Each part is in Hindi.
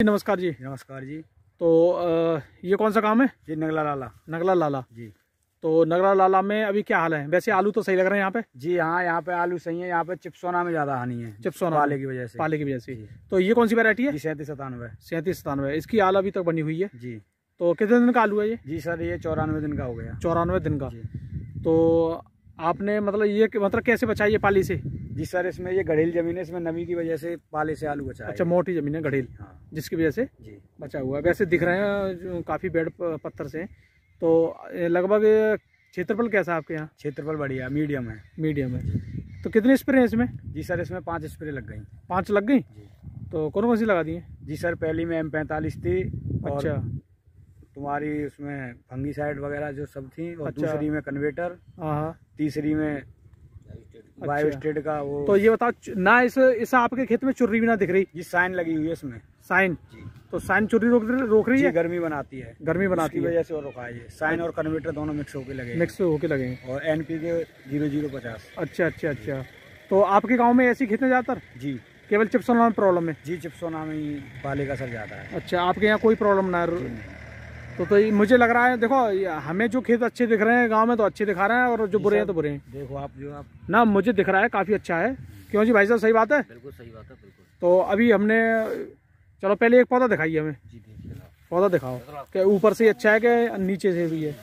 नमस्कार जी। नमस्कार जी। तो ये कौन सा काम है जी? नगला लाला। नगला लाला जी। तो नगला लाला में अभी क्या हाल है? वैसे आलू तो सही लग रहे हैं यहाँ पे। जी हाँ, यहाँ पे आलू सही है। यहाँ पे चिप्सोना में ज्यादा हानि है, चिप्सोना पाले की वजह से। पाले की वजह से। तो ये कौन सी वैरायटी है? जी 3797। 3797। इसकी आल अभी तक बनी हुई है जी। तो कितने दिन का आलू है ये? जी सर, ये 94 दिन का हो गया। 94 दिन का। जी। तो आपने मतलब ये मतलब कैसे बचा ये पाली से? जी सर, इसमें ये गढ़ेल जमीन है, इसमें नमी की वजह से पाले से आलू बचा है। अच्छा, मोटी जमीन है गढ़ेल। हाँ। जिसकी वजह से जी बचा हुआ है। वैसे दिख रहे हैं काफ़ी बेड पत्थर से। तो लगभग क्षेत्रफल कैसा है आपके यहाँ? क्षेत्रफल बढ़िया मीडियम है। मीडियम है। तो कितने स्प्रे हैं इसमें? जी सर, इसमें 5 स्प्रे लग गई। 5 लग गई? जी। तो कौन सी लगा दी है? जी सर, पहली में M45 थी। और अच्छा। तुम्हारी उसमें फंगीसाइड वगैरह जो सब थी। और अच्छा। दूसरी में कन्वेटर। हाँ। तीसरी में बायोस्टेट का वो। तो ये बताओ ना, इस आपके खेत में चुर्री भी ना दिख रही? जी साइन लगी हुई है इसमें। साइन? जी। तो साइन चुर्री रोक रही है? गर्मी बनाती है। गर्मी बनाती है वजह से और रुका है ये। साइन और कन्वर्टर दोनों मिक्स होके लगे। मिक्स होके लगे। और NPK 0050। अच्छा अच्छा अच्छा। तो आपके गांव में ऐसी खेत में ज्यादातर? जी। केवल चिप्सोना में प्रॉब्लम है? जी, चिप्सोना में ही पाले का असर ज्यादा है। अच्छा, आपके यहाँ कोई प्रॉब्लम ना है? तो मुझे लग रहा है, देखो हमें जो खेत अच्छे दिख रहे हैं गांव में तो अच्छे दिखा रहे हैं, और जो बुरे हैं तो बुरे हैं। देखो आप ना, मुझे दिख रहा है काफी अच्छा है। क्यों जी भाई साहब, सही बात है? बिल्कुल सही बात है, बिल्कुल। तो अभी हमने, चलो पहले एक पौधा दिखाइए हमें। जी देखिए, पौधा दिखाओ कि ऊपर से अच्छा है कि नीचे से भी है।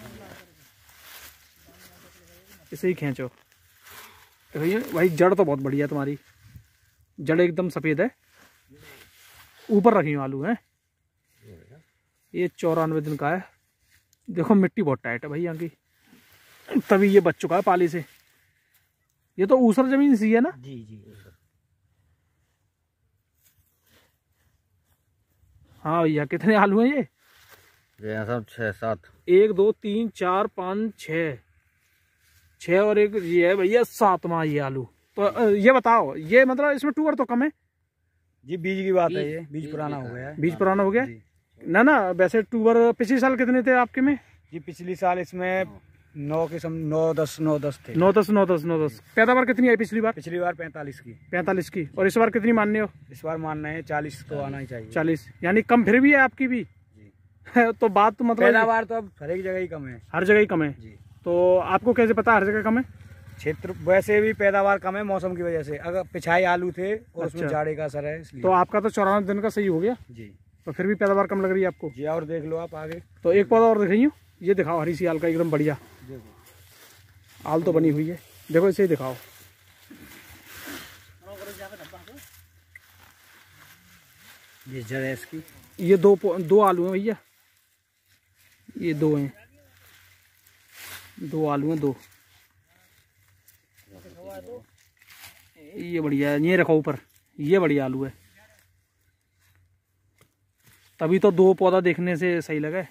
इसे ही खींचो। देखिए भाई, जड़ तो बहुत बढ़िया है तुम्हारी। जड़ एकदम सफेद है। ऊपर रखी हूँ आलू है। ये 94 दिन का है। देखो मिट्टी बहुत टाइट है भाई यहाँ की, तभी ये बच चुका है पाली से। ये तो ऊसर जमीन सी है ना? जी जी। हाँ भैया, कितने आलू हैं ये? सब 6-7। 1 2 3 4 5 6 और एक ये है भैया 7वां ये आलू। तो ये बताओ, ये मतलब इसमें टूवर तो कम है? जी बीज की बात है, ये बीज पुराना हो गया है। बीज पुराना हो गया ना। वैसे टूवर पिछले साल कितने थे आपके में? जी पिछली साल इसमें 9-10 थे। 9-10 पैदावार कितनी आई पिछली बार? पिछली बार 45 की। 45 की। और इस बार कितनी मानने हो? इस बार मानना है 40 तो आना ही चाहिए। 40 यानी कम फिर भी है आपकी भी? जी। तो बात तो मतलब पैदावार तो अब हर एक जगह ही कम है। हर जगह ही कम है जी। तो आपको कैसे पता हर जगह कम है? क्षेत्र वैसे भी पैदावार कम है मौसम की वजह से। अगर पिछाई आलू थे और उसमें जाड़े का असर है, इसलिए। तो आपका तो 94 दिन का सही हो गया जी। तो फिर भी पैदावार कम लग रही है आपको? जी। और देख लो आप आगे। तो एक पौधा और दिखाइए। ये दिखाओ, हरी सी आल का एकदम बढ़िया आल तो बनी हुई है। देखो इसे ही दिखाओ। ये जड़ है इसकी। ये दो आलू हैं भैया, ये 2 हैं। 2 आलू हैं, 2। ये बढ़िया है, ये रखो ऊपर। ये बढ़िया आलू है, तभी तो 2 पौधा देखने से सही लगा।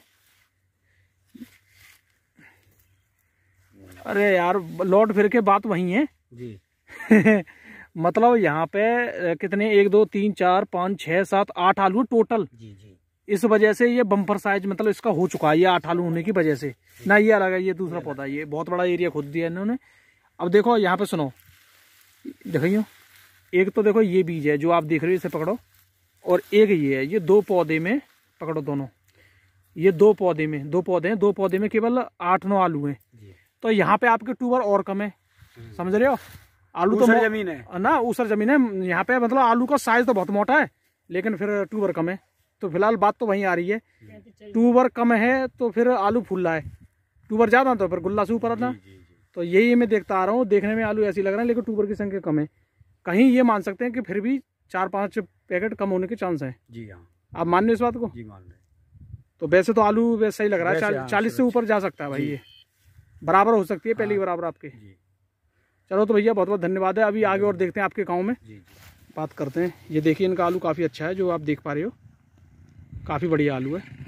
अरे यार, लौट फिर के बात वही है जी। मतलब यहाँ पे कितने 1 2 3 4 5 6 7 8 आलू टोटल। जी जी। इस वजह से ये बम्पर साइज मतलब इसका हो चुका है, ये 8 आलू होने की वजह से ना। ये अलग है, ये दूसरा पौधा। ये बहुत बड़ा एरिया खोद दिया इन्होंने। अब देखो यहाँ पे, सुनो, देखिए एक तो देखो ये बीज है जो आप देख रहे हो, इसे पकड़ो। और एक ये है, ये 2 पौधे में पकड़ो दोनों। ये 2 पौधे में 2 पौधे हैं, 2 पौधे में केवल 8-9 आलू हैं। तो यहाँ पे आपके टूवर और कम है, समझ रहे हो? आलू तो जमीन है ना, ऊसर जमीन है यहाँ पे। मतलब आलू का साइज तो बहुत मोटा है, लेकिन फिर टूवर कम है। तो फिलहाल बात तो वहीं आ रही है, टूवर कम है तो फिर आलू फूल रहा है। टूवर ज्यादा तो फिर गुल्ला से ऊपर आता। तो यही मैं देखता आ रहा हूँ। देखने में आलू ऐसी लग रहे हैं, लेकिन टूवर की संख्या कम है। कहीं ये मान सकते हैं कि फिर भी 4-5 पैकेट कम होने के चांस है। जी हाँ। आप मान रहे इस बात को? जी मान रहे। तो वैसे तो आलू वैसे सही लग रहा है, 40 से ऊपर जा सकता है भाई। ये बराबर हो सकती है, पहले की बराबर आपके। चलो तो भैया बहुत बहुत धन्यवाद है। अभी आगे और देखते हैं आपके गांव में, बात करते हैं। ये देखिए इनका आलू काफ़ी अच्छा है, जो आप देख पा रहे हो, काफ़ी बढ़िया आलू है।